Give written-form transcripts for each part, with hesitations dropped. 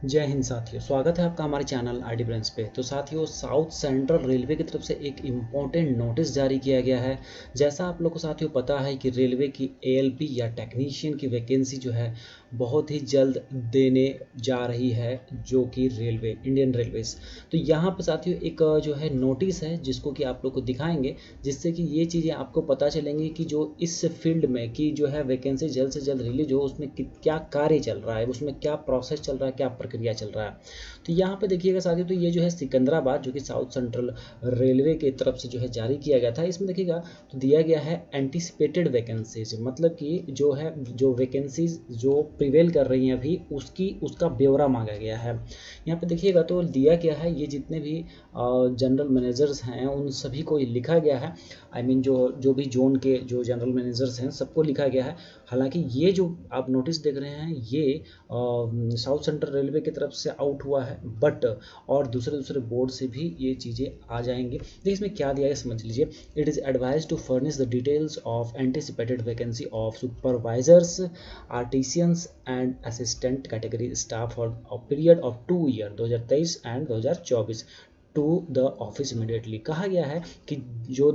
जय हिंद साथियों, स्वागत है आपका हमारे चैनल आईडी ब्रेंच पे। तो साथियों, साउथ सेंट्रल रेलवे की तरफ से एक इम्पॉर्टेंट नोटिस जारी किया गया है। जैसा आप लोग को साथियों पता है कि रेलवे की एएलपी या टेक्नीशियन की वैकेंसी जो है बहुत ही जल्द देने जा रही है, जो कि रेलवे इंडियन रेलवेज। तो यहाँ पर साथियों एक जो है नोटिस है जिसको कि आप लोग को दिखाएंगे, जिससे कि ये चीज़ें आपको पता चलेंगी कि जो इस फील्ड में की जो है वैकेंसी जल्द से जल्द रिलीज हो, उसमें क्या कार्य चल रहा है, उसमें क्या प्रोसेस चल रहा है, क्या प्रक्रिया चल रहा है। तो यहाँ पे देखिएगा साथियों, तो ये जो है सिकंदराबाद जो कि साउथ सेंट्रल रेलवे की तरफ से जो है जारी किया गया था, इसमें देखिएगा तो दिया गया है एंटिसिपेटेड वैकेंसीज, मतलब कि जो है जो वैकेंसीज जो प्रिवेल कर रही हैं अभी उसका ब्यौरा मांगा गया है। यहाँ पे देखिएगा तो दिया गया है, ये जितने भी जनरल मैनेजर्स हैं उन सभी को लिखा गया है। आई मीन जो भी जोन के जो जनरल मैनेजर्स हैं सबको लिखा गया है। हालांकि ये जो आप नोटिस देख रहे हैं ये साउथ सेंट्रल रेलवे की तरफ से आउट हुआ है, बट और दूसरे दूसरे बोर्ड से भी ये चीज़ें आ जाएंगी। देखिए इसमें क्या दिया है समझ लीजिए। It is advise to furnish the details of anticipated vacancy of supervisors, artisans and assistant category staff for a period of 2 year 2023 and 2024 to the office immediately. कहा गया है कि जो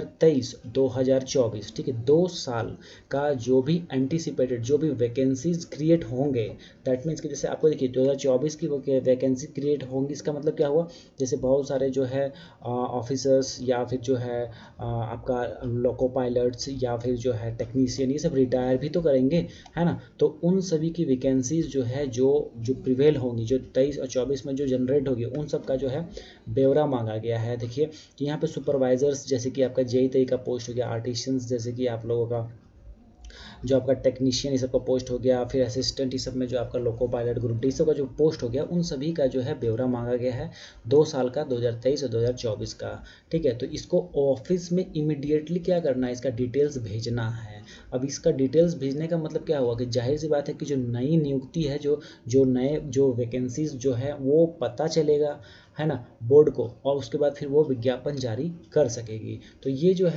2023-2024 ठीक है 2 साल का जो भी एंटीसिपेटेड जो भी वैकेंसीज क्रिएट होंगे, दैट मीन्स कि जैसे आपको देखिए 2024 की वैकेंसी क्रिएट होंगी, इसका मतलब क्या हुआ, जैसे बहुत सारे जो है ऑफिसर्स या फिर जो है आपका लोको पायलट्स या फिर जो है टेक्नीशियन, ये सब रिटायर भी तो करेंगे, है ना। तो उन सभी की वैकेंसीज जो है जो प्रिवेल होंगी, जो 23 और 24 में जो जनरेट होगी, उन सब का जो है ब्यौरा मांगा गया है। देखिए कि यहाँ पे सुपरवाइजर्स जैसे कि आपका जेई तेई का पोस्ट हो गया, आर्टिशियंस जैसे कि आप लोगों का जो आपका टेक्नीशियन ये सब का पोस्ट हो गया, फिर असिस्टेंट ये सब में जो आपका लोको पायलट ग्रुप डी सब का जो पोस्ट हो गया, उन सभी का जो है ब्यौरा मांगा गया है 2 साल का, 2023 और 2024 का। ठीक है, तो इसको ऑफिस में इमीडिएटली क्या करना है, इसका डिटेल्स भेजना है। अब इसका डिटेल्स भेजने का मतलब क्या हुआ कि जाहिर सी बात है कि जो नई नियुक्ति है, जो नए जो वैकेंसीज जो है वो पता चलेगा, है ना, बोर्ड को, और उसके बाद फिर वो विज्ञापन जारी कर सकेगी। तो ये जो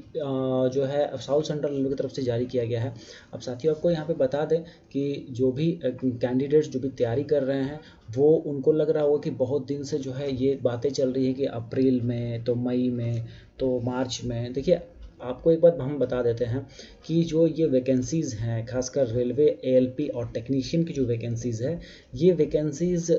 है साउथ सेंट्रल रेलवे की तरफ से जारी किया गया है। अब साथियों आपको यहाँ पे बता दें कि जो भी कैंडिडेट्स जो भी तैयारी कर रहे हैं, वो उनको लग रहा होगा कि बहुत दिन से जो है ये बातें चल रही है कि अप्रैल में, तो मई में, तो मार्च में। देखिए आपको एक बात हम बता देते हैं कि जो ये वैकेंसीज़ हैं, खासकर रेलवे एएलपी और टेक्नीशियन की जो वैकेंसीज़ है, ये वैकेंसीज़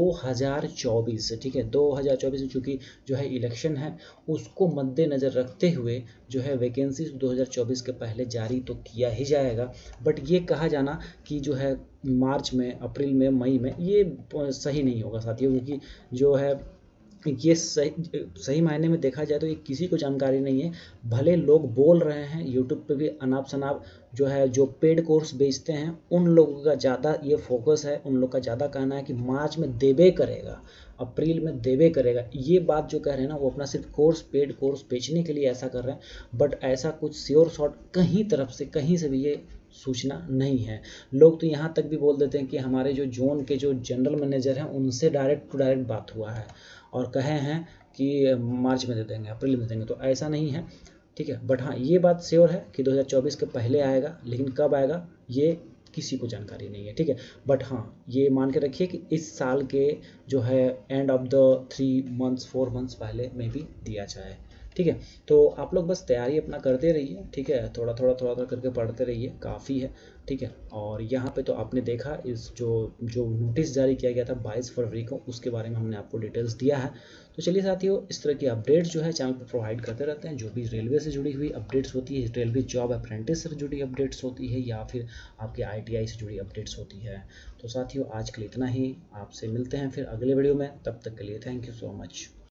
2024 ठीक है 2024 में चूँकि जो है इलेक्शन है, उसको मद्देनज़र रखते हुए जो है वैकेंसीज 2024 के पहले जारी तो किया ही जाएगा। बट ये कहा जाना कि जो है मार्च में, अप्रैल में, मई में, ये सही नहीं होगा साथियों, क्योंकि जो है ये सही मायने में देखा जाए तो ये किसी को जानकारी नहीं है। भले लोग बोल रहे हैं यूट्यूब पे भी अनाप शनाप, जो है जो पेड कोर्स बेचते हैं उन लोगों का ज़्यादा ये फोकस है, उन लोग का ज़्यादा कहना है कि मार्च में देबे करेगा, अप्रैल में देबे करेगा। ये बात जो कह रहे हैं ना, वो अपना सिर्फ पेड कोर्स बेचने के लिए ऐसा कर रहे हैं, बट ऐसा कुछ श्योर शॉट कहीं तरफ से कहीं से भी ये सूचना नहीं है। लोग तो यहाँ तक भी बोल देते हैं कि हमारे जो जोन के जो जनरल मैनेजर हैं उनसे डायरेक्ट टू डायरेक्ट बात हुआ है और कहे हैं कि मार्च में दे देंगे, अप्रैल में दे देंगे। तो ऐसा नहीं है, ठीक है। बट हाँ ये बात श्योर है कि 2024 के पहले आएगा, लेकिन कब आएगा ये किसी को जानकारी नहीं है, ठीक है। बट हाँ ये मान के रखिए कि इस साल के जो है end of the 3 months 4 months पहले में भी दिया जाए, ठीक है। तो आप लोग बस तैयारी अपना करते रहिए, ठीक है, थोड़ा थोड़ा करके पढ़ते रहिए, काफ़ी है, ठीक है। और यहाँ पे तो आपने देखा इस जो नोटिस जारी किया गया था 22 फरवरी को, उसके बारे में हमने आपको डिटेल्स दिया है। तो चलिए साथियों, इस तरह की अपडेट्स जो है चैनल पर प्रोवाइड करते रहते हैं। जो भी रेलवे से जुड़ी हुई अपडेट्स होती है, रेलवे जॉब अप्रेंटिस से जुड़ी अपडेट्स होती है, या फिर आपके ITI से जुड़ी अपडेट्स होती है। तो साथियों आज के लिए इतना ही, आपसे मिलते हैं फिर अगले वीडियो में, तब तक के लिए थैंक यू सो मच।